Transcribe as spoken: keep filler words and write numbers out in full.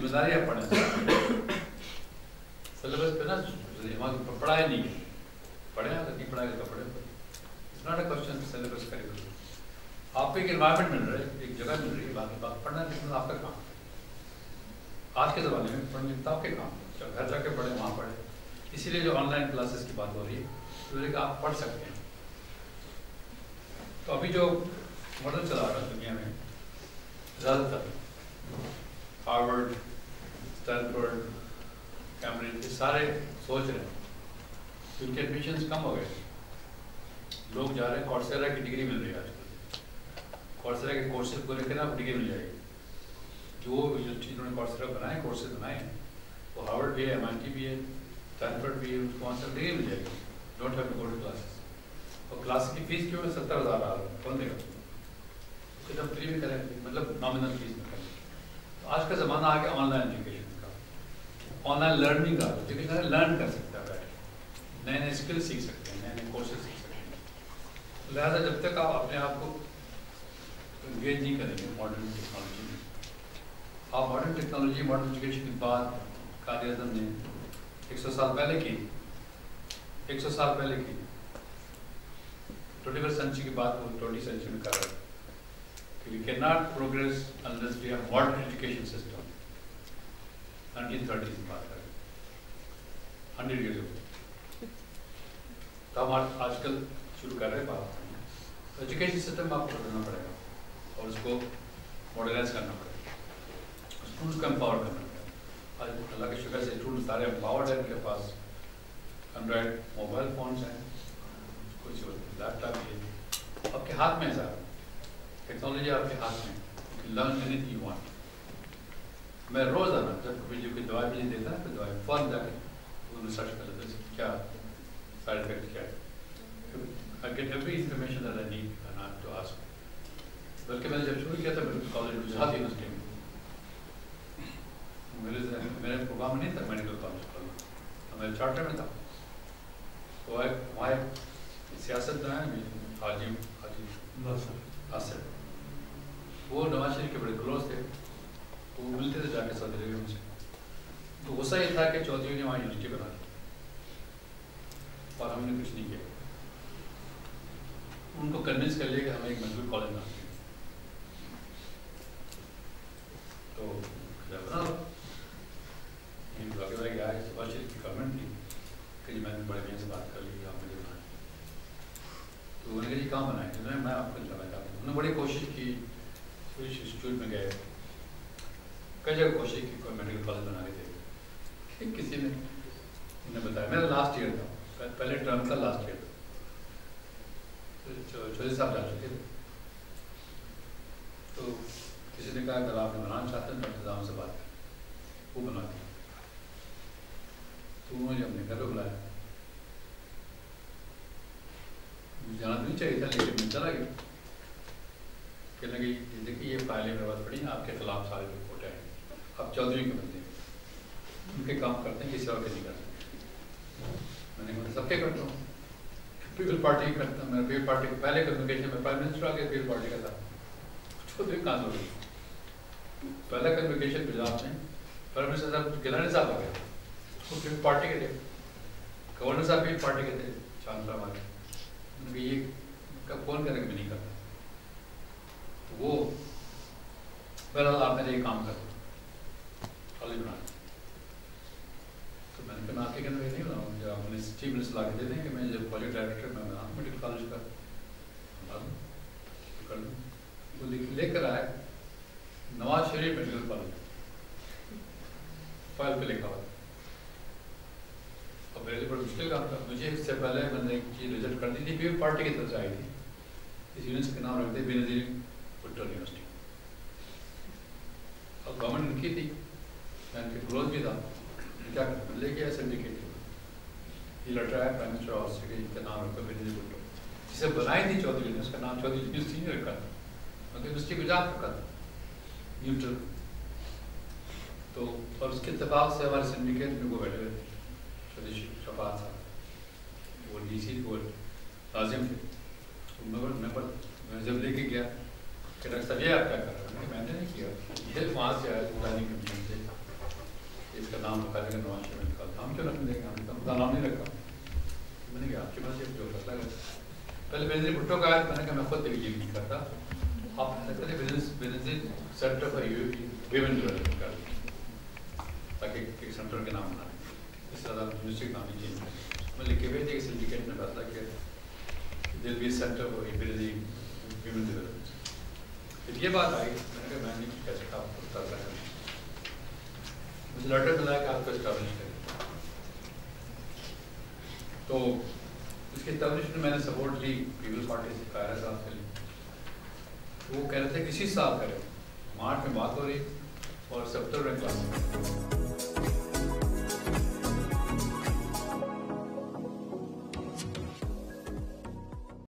ذمہ داری آپ پڑھیں سلیبس پہ نا پڑھائی نہیں ہے پڑھیں اگر نہیں پڑھائے تو پڑھیں it's not a question syllabus curriculum آپ کو ایک انوائرمنٹ مل رہا ہے ایک جگہ مل رہی ہے باقی بات پڑھنا لکھنا آپ کا کام آج کے زمانے میں پڑھنے لکھنا آپ کے کام گھر جا کے پڑھیں وہاں پڑھیں اسی لیے جو آن لائن کلاسز کی بات ہو رہی ہے تو کہ آپ پڑھ سکتے ہیں تو ابھی جو ماڈل چلا رہا ہے دنیا میں زیادہ تر ہارورڈ اسٹینفورڈ کیمبرج یہ سارے سوچ رہے ہیں کہ ان کے ایڈمیشنز کم ہو گئے لوگ جا رہے ہیں کورسیرا کی ڈگری مل رہی ہے آج کل کورسیرا کے کورسز کو لے کے نا آپ ڈگری مل جائے گی جو یونیورسٹی انہوں نے کورسیرا بنائے کورسز بنائے ہیں وہ ہارورڈ بھی ہے ایم آئی ٹی بھی ہے اسٹینفورڈ بھی ہے اس کو وہاں سے ڈگری مل جائے گی don't have to go to classes اور کلاس کی فیس کیوں ہے ستر ہزار آ رہا ہے کون دے گا اس کو جب فری میں کریں مطلب نامنل فیس میں کریں تو آج کا زمانہ آ گیا آن لائن ایجوکیشن کا آن لائن لرننگ کا ایجوکیشن لرن کر سکتا ہے بیٹھ نئے نئے اسکل سیکھ سکتے ہیں نئے نئے کورسز سیکھ سکتے ہیں لہٰذا جب تک آپ اپنے آپ کو انگیج نہیں کریں گے ماڈرن ٹیکنالوجی میں آپ ماڈرن ٹیکنالوجی ماڈرن ایجوکیشن کی بات قائد اعظم نے ایک سو سال پہلے کی ایک سو سال پہلے کی ٹوئنٹی فرسٹ سینچری کی بات وہ ٹوئنٹی سینچری میں کر رہا ہے کہ we can not progress unless we have modern education system nineteen thirties کی بات کر رہے ہیں ہنڈریڈ ایئرز اگو تو ہم آج کل شروع کر رہے ہیں بات ایجوکیشن سسٹم آپ کو بدلنا پڑے گا اور اس کو ماڈرنائز کرنا پڑے گا اسٹوڈنٹس کو امپاور کرنا پڑے گا آج اللہ کے شکر سے اسٹوڈنٹ سارے امپاورڈ ہیں ان کے پاس اینڈرائڈ موبائل فونس ہیں کچھ لیپ ٹاپ بھی آپ کے ہاتھ میں ہے سر ٹیکنالوجی آپ کے ہاتھ میں learn anything you want میں روزانہ جب کبھی جو کوئی دوائی مجھے دیتا ہے تو دوائی فوراً جا کے وہ ریسرچ کر لیتا ہے کیا سائڈ افیکٹ کیا ہے I get every information that I need and I have to ask. بلکہ میں نے جب شروع کیا تھا کالج گجرات یونیورسٹی میں میرے میرے پروگرام نہیں تھا میڈیکل کالج کا میرے چارٹر میں تھا وہ ایک وہاں ایک سیاست میں ہے حاجی حاجی آصف وہ نواز شریف کے بڑے کلوز تھے وہ ملتے تھے جا کے سعودی عربیہ میں سے تو غصہ یہ تھا کہ چودھری نے وہاں یونیورسٹی بنا دی اور ہم نے کچھ نہیں کیا ان کو کنوینس کر لیا کہ ہمیں ایک مجبور کالج بنا دیں تو جب نا باقی بھائی آئے نواز شریف کی گورنمنٹ تھی کہ جی میں نے بڑے بھائی سے بات کر لی آپ مجھے بنائیں تو انہوں نے کہا جی کہاں بنائیں گے میں آپ کو جانا چاہتا ہوں انہوں نے بڑی کوشش کی کچھ انسٹیٹیوٹ میں گئے کئی جگہ کوشش کی کوئی میڈیکل کالج بنا کے دے کسی نے انہوں نے بتایا میرا لاسٹ ایئر تھا پہلے ٹرم تھا لاسٹ ایئر چودھری صاحب جا چکے تھے تو کسی نے کہا اگر آپ نے بنانا چاہتے ہیں تو انتظام سے بات کریں وہ بنا دی تو مجھے ہم نے گھر پہ بلایا مجھے جانا تو نہیں چاہیے تھا لیکن میں چلا گیا کہنے لگی دیکھیے یہ فائلیں میرے پاس پڑی ہیں آپ کے خلاف سارے رپورٹ ہیں آپ چودھری کے بندے ہیں ان کے کام کرتے ہیں کسی اور کے نہیں کرتے میں نے کہا سب کے کرتا ہوں پیپل پارٹی کرتا ہوں میں پیپل پارٹی کو پہلے کنوکیشن میں پرائم منسٹر آ گیا پیپل پارٹی کا تھا چودھری کہاں سے ہوگی پہلا کنوکیشن گجرات میں پرائم منسٹر صاحب گیلانی صاحب آ گئے اس کو پیپل پارٹی کے تھے گورنر صاحب پیپل پارٹی کے تھے چانسلر آ گئے انہوں نے کہا یہ کب کون کرنے میں نہیں کرتا تو وہ بہرحال آپ میرے یہ کام کرتے کالج بنا تو میں نے کہا میں آپ کے کہنے میں نہیں بناؤں جب آپ نے چیف منسٹر لا کے دے دیں کہ میں جب پروجیکٹ ڈائریکٹر میں بنا میڈیکل کالج کا بنا دوں کر دوں وہ لے کر آئے Nawaz Sharif medical college file پہ لکھا ہوا اور میرے لیے بڑا مشکل کام تھا مجھے اس سے پہلے میں نے ایک چیز ریزلٹ کر دی تھی پیپل پارٹی کی طرف سے آئی تھی اس یونیورسٹی کا نام رکھتے بے نظیر بھٹو یونیورسٹی اور گورنمنٹ ان کی تھی میں ان کے کلوز بھی تھا کیا کرتا لے کے سرٹیفکیٹ یہ لیٹر آیا پرائم منسٹر آفس سے کہ ان کا نام رکھو بے نظیر بھٹو جسے بنائی تھی چودھری نے اس کا نام چودھری یونیورسٹی نہیں رکھا تھا مگر یونیورسٹی گجرات رکھا تھا نیوٹرل تو اور اس کے اتفاق سے ہمارے سنڈیکیٹ میں وہ بیٹھے ہوئے تھے چودھری شفاعت صاحب وہ ڈی سی وہ لازم تھے میں جب لے کے گیا کہ ڈاکٹر صاحب یہ آپ کیا کر رہے ہیں میں نے نہیں کیا یہ وہاں سے آیا پلاننگ کمیشن سے نام رکھا جائے گا نواز شریف کا نام کیوں رکھنے دیں گے؟ ہم نے کہا نام نہیں رکھا. میں نے کہا آپ کی مرضی جو فیصلہ کریں. پہلے بینظیر بھٹو کا آیا, میں نے کہا میں خود تبدیل نہیں کرتا, آپ پہلے Benazir centre for women development کر دیں تاکہ ایک سینٹر کے نام بنا لیں, اس طرح یونیورسٹی کا نام ہی چینج کریں. میں لکھ کے بھیج دیا کہ سنڈیکیٹ نے فیصلہ کیا دل بی سینٹر فار ویمن ڈیولپمنٹ. پھر یہ بات آئی, میں نے کہا میں نہیں کہہ سکتا آپ کو فیصلہ کریں. مجھے لیٹر ملا کہ آپ کو اسٹیبلش کریں. تو اس کی اسٹیبلش میں میں نے سپورٹ لی پیپلز پارٹی سے, قاہرہ صاحب سے لی. وہ کہہ رہے تھے کسی سال کرے, مارچ میں بات ہو رہی اور ستر میں کلاس.